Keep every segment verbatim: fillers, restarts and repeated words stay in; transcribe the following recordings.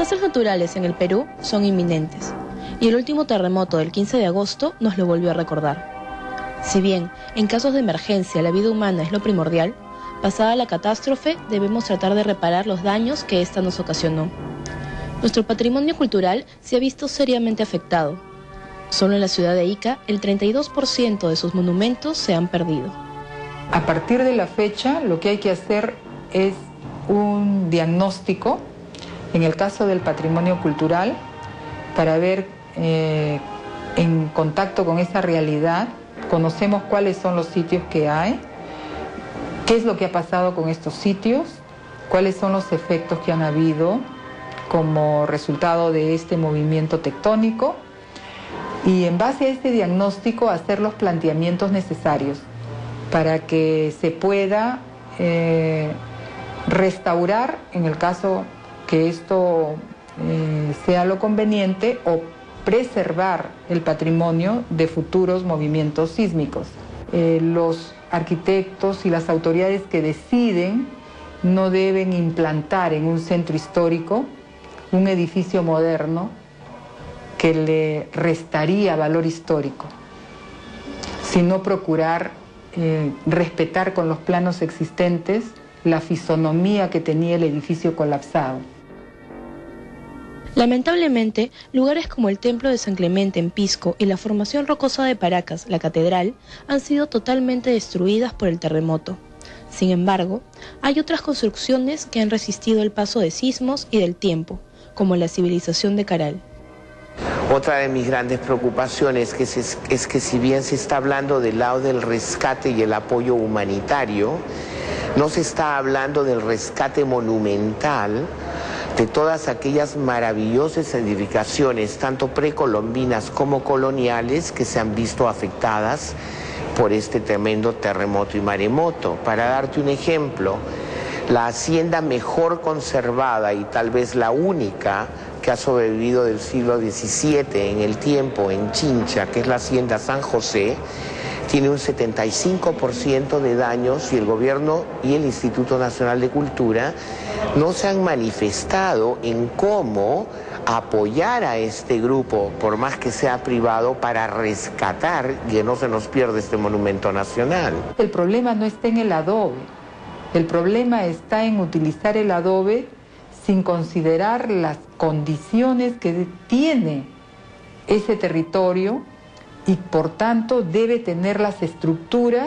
desastres naturales en el Perú son inminentes, y el último terremoto del quince de agosto nos lo volvió a recordar. Si bien, en casos de emergencia, la vida humana es lo primordial, pasada la catástrofe, debemos tratar de reparar los daños que ésta nos ocasionó. Nuestro patrimonio cultural se ha visto seriamente afectado. Solo en la ciudad de Ica, el treinta y dos por ciento de sus monumentos se han perdido. A partir de la fecha, lo que hay que hacer es un diagnóstico, en el caso del patrimonio cultural, para ver eh, en contacto con esa realidad, conocemos cuáles son los sitios que hay, qué es lo que ha pasado con estos sitios, cuáles son los efectos que han habido como resultado de este movimiento tectónico, y en base a este diagnóstico hacer los planteamientos necesarios para que se pueda eh, restaurar, en el caso que esto eh, sea lo conveniente, o preservar el patrimonio de futuros movimientos sísmicos. Eh, los arquitectos y las autoridades que deciden no deben implantar en un centro histórico un edificio moderno que le restaría valor histórico, sino procurar eh, respetar con los planos existentes la fisonomía que tenía el edificio colapsado. Lamentablemente, lugares como el Templo de San Clemente en Pisco y la formación rocosa de Paracas, la Catedral, han sido totalmente destruidas por el terremoto. Sin embargo, hay otras construcciones que han resistido el paso de sismos y del tiempo, como la civilización de Caral. Otra de mis grandes preocupaciones es, es, es que si bien se está hablando del lado del rescate y el apoyo humanitario, no se está hablando del rescate monumental de todas aquellas maravillosas edificaciones, tanto precolombinas como coloniales, que se han visto afectadas por este tremendo terremoto y maremoto. Para darte un ejemplo, la hacienda mejor conservada y tal vez la única que ha sobrevivido del siglo diecisiete en el tiempo en Chincha, que es la hacienda San José, tiene un setenta y cinco por ciento de daños, y el gobierno y el Instituto Nacional de Cultura no se han manifestado en cómo apoyar a este grupo, por más que sea privado, para rescatar y que no se nos pierda este monumento nacional. El problema no está en el adobe, el problema está en utilizar el adobe sin considerar las condiciones que tiene ese territorio, y por tanto debe tener las estructuras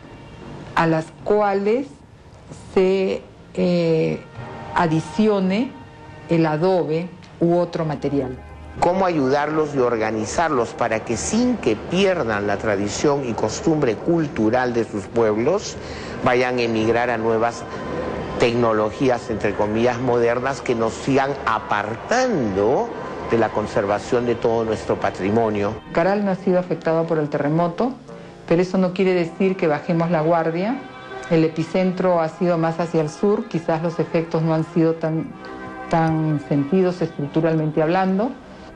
a las cuales se eh, adicione el adobe u otro material. Cómo ayudarlos y organizarlos para que, sin que pierdan la tradición y costumbre cultural de sus pueblos, vayan a emigrar a nuevas tecnologías, entre comillas, modernas, que nos sigan apartando de la conservación de todo nuestro patrimonio. Caral no ha sido afectado por el terremoto, pero eso no quiere decir que bajemos la guardia. El epicentro ha sido más hacia el sur, quizás los efectos no han sido tan, tan sentidos estructuralmente hablando.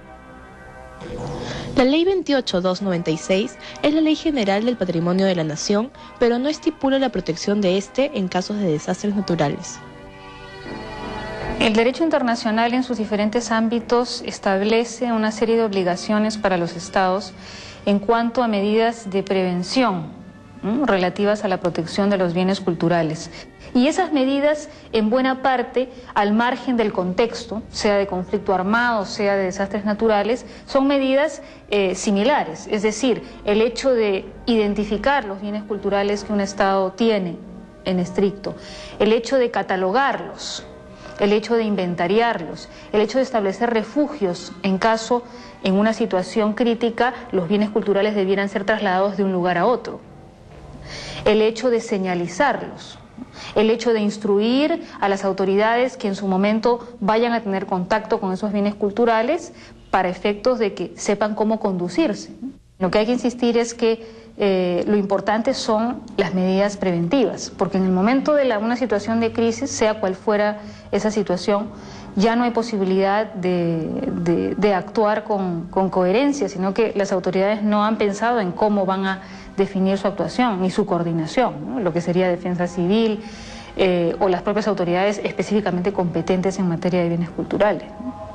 La Ley veintiocho mil doscientos noventa y seis es la Ley General del Patrimonio de la Nación, pero no estipula la protección de este en casos de desastres naturales. El derecho internacional en sus diferentes ámbitos establece una serie de obligaciones para los estados en cuanto a medidas de prevención, ¿no?, relativas a la protección de los bienes culturales. Y esas medidas, en buena parte, al margen del contexto, sea de conflicto armado, sea de desastres naturales, son medidas eh, similares. Es decir, el hecho de identificar los bienes culturales que un estado tiene en estricto, el hecho de catalogarlos, el hecho de inventariarlos, el hecho de establecer refugios en caso, en una situación crítica, los bienes culturales debieran ser trasladados de un lugar a otro. El hecho de señalizarlos, el hecho de instruir a las autoridades que en su momento vayan a tener contacto con esos bienes culturales para efectos de que sepan cómo conducirse. Lo que hay que insistir es que Eh, lo importante son las medidas preventivas, porque en el momento de la, una situación de crisis, sea cual fuera esa situación, ya no hay posibilidad de, de, de actuar con, con coherencia, sino que las autoridades no han pensado en cómo van a definir su actuación, ni su coordinación, ¿no?, lo que sería defensa civil eh, o las propias autoridades específicamente competentes en materia de bienes culturales, ¿no?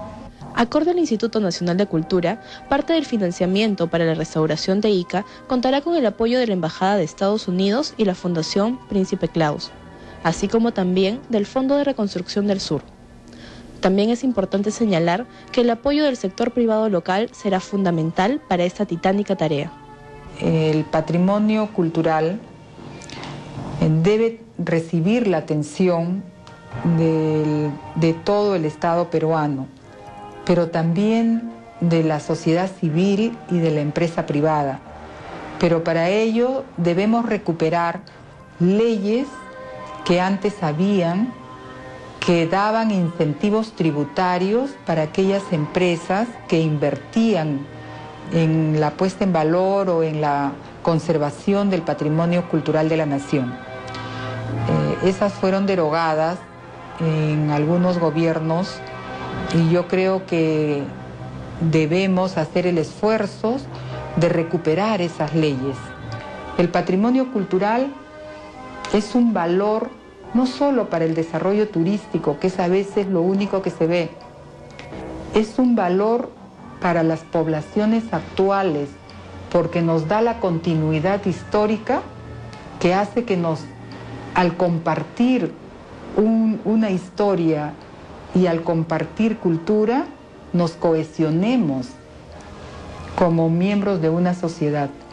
Acorde al Instituto Nacional de Cultura, parte del financiamiento para la restauración de Ica contará con el apoyo de la Embajada de Estados Unidos y la Fundación Príncipe Claus, así como también del Fondo de Reconstrucción del Sur. También es importante señalar que el apoyo del sector privado local será fundamental para esta titánica tarea. El patrimonio cultural debe recibir la atención del, de todo el Estado peruano, pero también de la sociedad civil y de la empresa privada. Pero para ello debemos recuperar leyes que antes habían, que daban incentivos tributarios para aquellas empresas que invertían en la puesta en valor o en la conservación del patrimonio cultural de la nación. Eh, esas fueron derogadas en algunos gobiernos y yo creo que debemos hacer el esfuerzo de recuperar esas leyes. El patrimonio cultural es un valor no solo para el desarrollo turístico, que es a veces lo único que se ve, es un valor para las poblaciones actuales, porque nos da la continuidad histórica que hace que nos, al compartir un, una historia y al compartir cultura, nos cohesionemos como miembros de una sociedad.